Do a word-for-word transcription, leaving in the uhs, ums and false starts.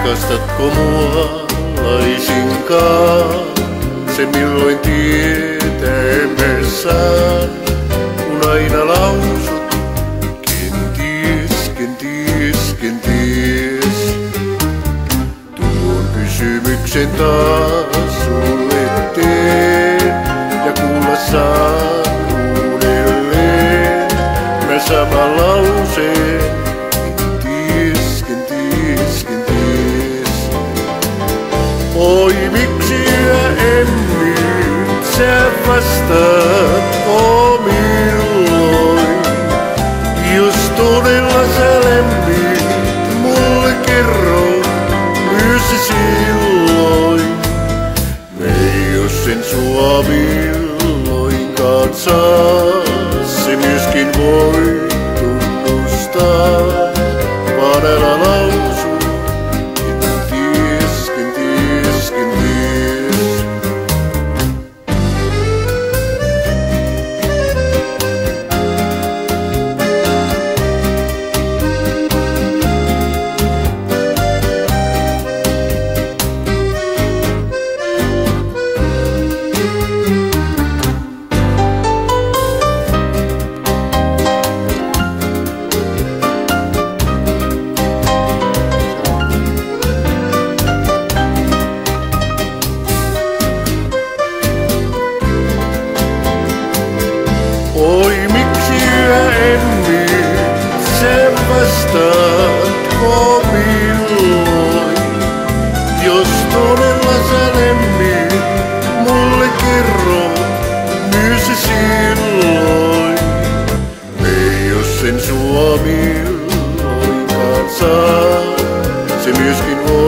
Rakastatko mua laisinkaan? Se milloin tietäemme saan, kun aina lausut kenties, kenties, kenties. Tuon kysymyksen taas sulle teen ja kuulla saan uudelleen mä saman lauseen. Oi miksi yhä en nyt sä vastaatko milloin? Jos todella sä lämmit mulle kerro myös silloin. Me jos sen sua milloinkaan saa, se myöskin voi tunnustaa. Vaan älä lausu. Oi miksi yhä en nyt sä vastaatko milloin? Jos todella sä lämmit mulle kerro myös silloin. Me jos sen sua milloinkaan saa, se myöskin voi